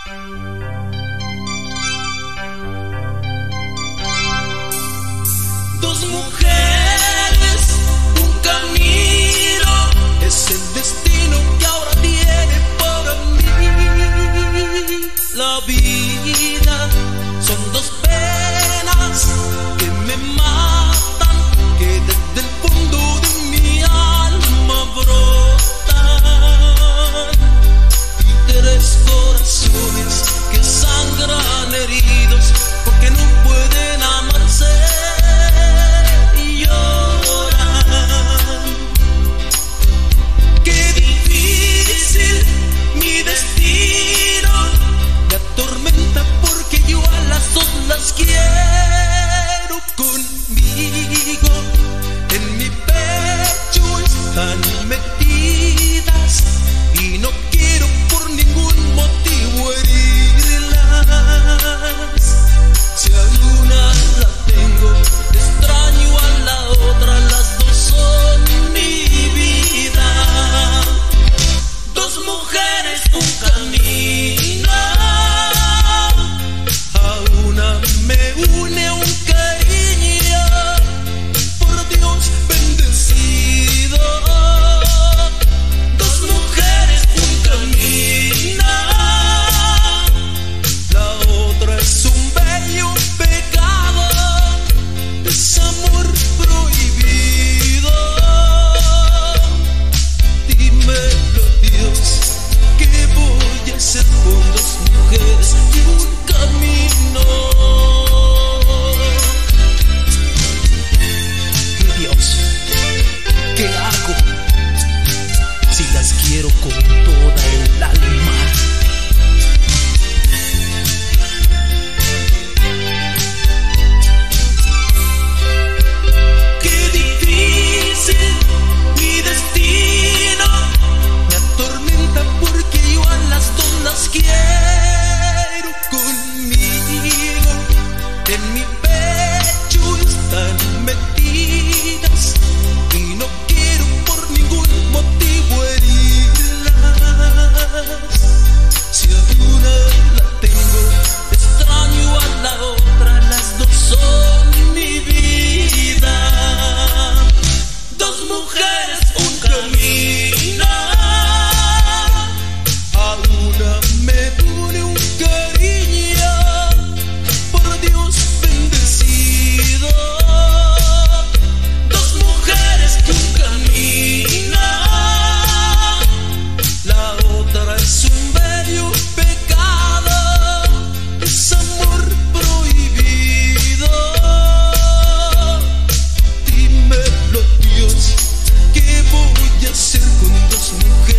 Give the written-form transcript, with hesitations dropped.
Dos mujeres, un camino, es el destino que ahora tiene para mí. La vida son dos penas que me matan, que desde el fondo de mi alma brotan, y tres corazones que sangran heridos porque no pueden amarse. Las quiero conmigo, en mi pecho están metidas y no quiero por ningún motivo herirlas. Si a una la tengo, extraño a la otra, las dos son mi vida. Dos mujeres, un camino, me une un cariño, por Dios bendecido. Dos mujeres, un camino, la otra es un bello pecado, es amor prohibido. Dímelo, Dios, ¿qué voy a hacer con dos mujeres y un camino? ¿Qué hago si las quiero con toda el alma? Qué difícil mi destino, me atormenta porque yo a las dos las quiero conmigo. En mi pecho están metidas y no quiero por ningún motivo herirlas. Si a una la tengo, extraño a la otra, las dos son mi vida. Dos mujeres, un camino, a una me une un cariño, por Dios bendecido. Dos mujeres, un camino, la otra es un bello pecado, es amor prohibido. Dímelo, Dios, ¿qué voy a hacer con dos mujeres